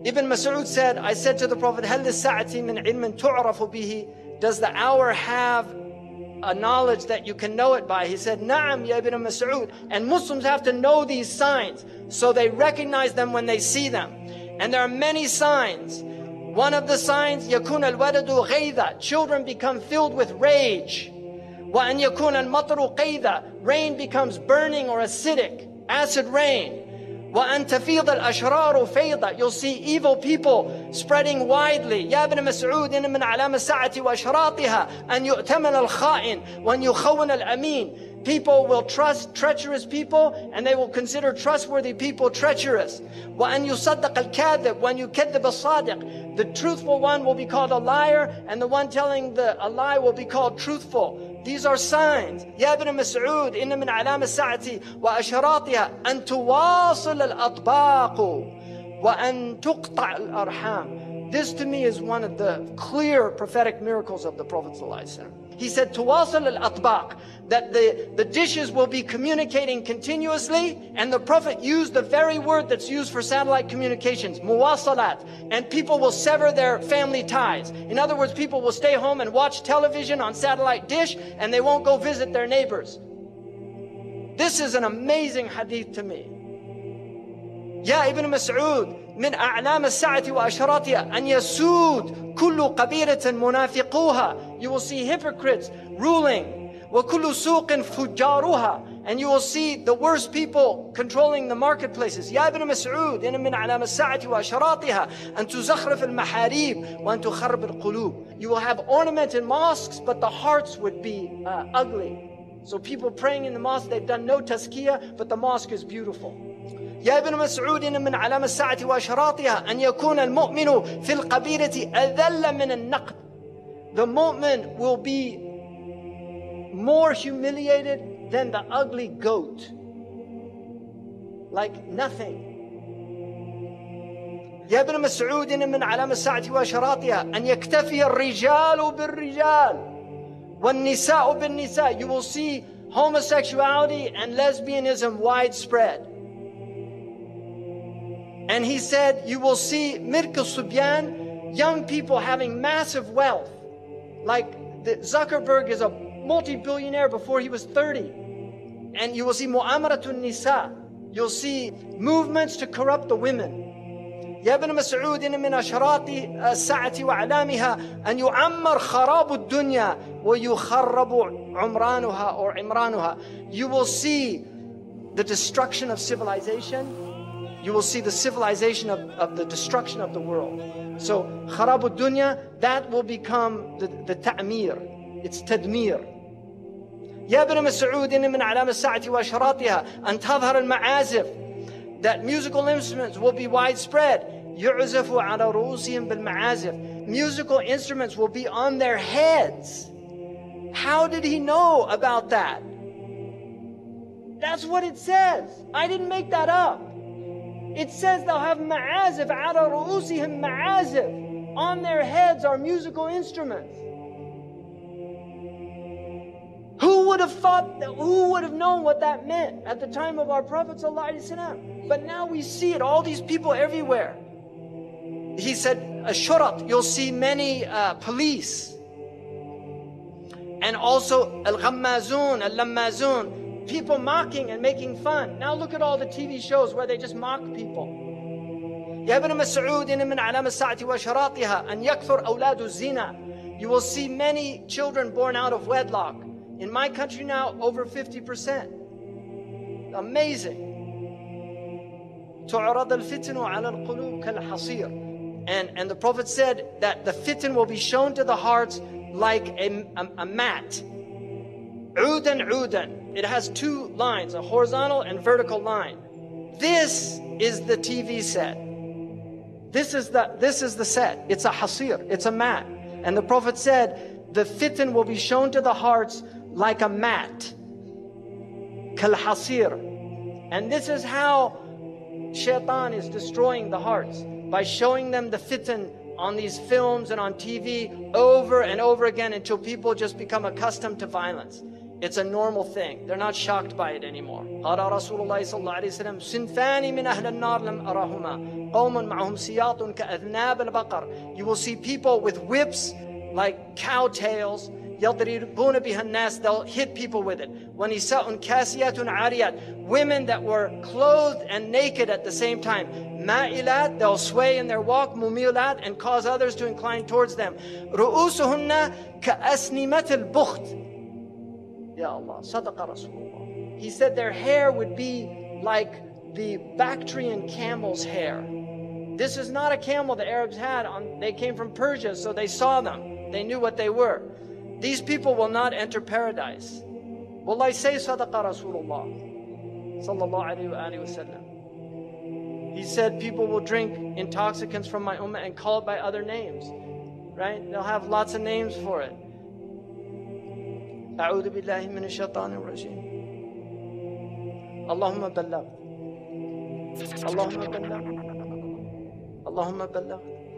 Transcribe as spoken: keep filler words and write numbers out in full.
Ibn Mas'ud said, I said to the Prophet, هل للساعة من علم تعرف به? Does the hour have a knowledge that you can know it by? He said, Na'am ya Ibn Mas'ud. And Muslims have to know these signs so they recognize them when they see them. And there are many signs. One of the signs, يكون الولد غيظا, children become filled with rage. وأن يكون المطر قيظا, rain becomes burning or acidic, acid rain. وأن تفيض الأشرار فيضا, you'll see evil people spreading widely. يا ابن مسعود إن من علامة الساعة وأشراطها أن يؤتمن الخائن وأن يخون الأمين. People will trust treacherous people and they will consider trustworthy people treacherous. وأن يصدق الكاذب وأن يكذب الصادق. The truthful one will be called a liar and the one telling the, a lie will be called truthful. These are signs. يا ابن مسعود إن من علامة الساعة وأشراطها أن تواصل الأطباق وأن تقطع الأرحام. This to me is one of the clear prophetic miracles of the Prophet ﷺ. He said, تواصل الأطباق, that the, the dishes will be communicating continuously, and the Prophet used the very word that's used for satellite communications, muwasalat, and people will sever their family ties. In other words, people will stay home and watch television on satellite dish, and they won't go visit their neighbors. This is an amazing hadith to me. يا ابن مسعود من أعلام الساعة وأشراطها أن يسود كل قبيلة منافقوها. You will see hypocrites ruling. وكل سوق فجارها. And you will see the worst people controlling the marketplaces. يا ابن مسعود إن من أعلام الساعة وأشراطها أن تزخرف المحاريب وأن تخرب القلوب. You will have ornamented mosques, but the hearts would be uh, ugly. So people praying in the mosque, they've done no tazkiyah, but the mosque is beautiful. يا ابن مسعود إن من علامة الساعة وأشراطها أن يكون المؤمن في القبيلة أذل من النقد. The mu'min will be more humiliated than the ugly goat. Like nothing. يا ابن مسعود إن من علامة الساعة وأشراطها أن يكتفي الرجال بالرجال والنساء بالنساء. You will see homosexuality and lesbianism widespread. And he said, you will see Mirk al-Subyan, young people having massive wealth. Like the Zuckerberg is a multi-billionaire before he was thirty. And you will see Mu'amaratun Nisa. You'll see movements to corrupt the women. يا ابن مسعود إن من أشراط الساعة وأعلامها أن يعمر خراب الدنيا ويخرب عمرانها or عمرانها. You will see the destruction of civilization. You will see the civilization of, of the destruction of the world. So, kharabu dunya, that will become the, the ta'mir. It's tadmir. يا ابن مسعود إن من علامة الساعة وأشراطها أن تظهر المعازف. That musical instruments will be widespread. يعزف على رؤوسهم بالمعازف. Musical instruments will be on their heads. How did he know about that? That's what it says. I didn't make that up. It says they'll have ma'azif, ala ru'usihim ma'azif. On their heads are musical instruments. Who would have thought, that, who would have known what that meant at the time of our Prophet ﷺ? But now we see it, all these people everywhere. He said, ashurat, you'll see many uh, police. And also, al-ghammazun, al-lammazun. People mocking and making fun. Now look at all the T V shows where they just mock people. يا ابن مسعود إن من علامة الساعة وأشراطها أن يكثر أولاد الزنا. You will see many children born out of wedlock. In my country now, over fifty percent. Amazing. تعرض الفتن على القلوب كالحصير. And and the Prophet said that the fitan will be shown to the hearts like a, a, a mat. عودا عودا. It has two lines, a horizontal and vertical line. This is the T V set. This is the, this is the set. It's a hasir, it's a mat. And the Prophet said, the fitan will be shown to the hearts like a mat. Kal hasir. And this is how shaitan is destroying the hearts, by showing them the fitan on these films and on T V over and over again until people just become accustomed to violence. It's a normal thing. They're not shocked by it anymore. قال رسول الله صلى الله عليه وسلم صنفان من أهل النار لم أرهما قوم معهم سياط كأذناب البقر. You will see people with whips like cow tails. يضربون بها الناس. They'll hit people with it. ونساء كاسيات عاريات. Women that were clothed and naked at the same time. مائلات, they'll sway in their walk. مميلات, and cause others to incline towards them. رؤوسهن كأسنمة البخت. Ya Allah, Sadaqa Rasulullah. He said their hair would be like the Bactrian camel's hair. This is not a camel the Arabs had. On, they came from Persia, so they saw them. They knew what they were. These people will not enter paradise. Wallahi, say Sadaqa Rasulullah Sallallahu Alaihi Wasallam. He said people will drink intoxicants from my ummah and call it by other names. Right? They'll have lots of names for it. أعوذ بالله من الشيطان الرجيم. اللهم بلغ. اللهم بلغ. اللهم بلغ.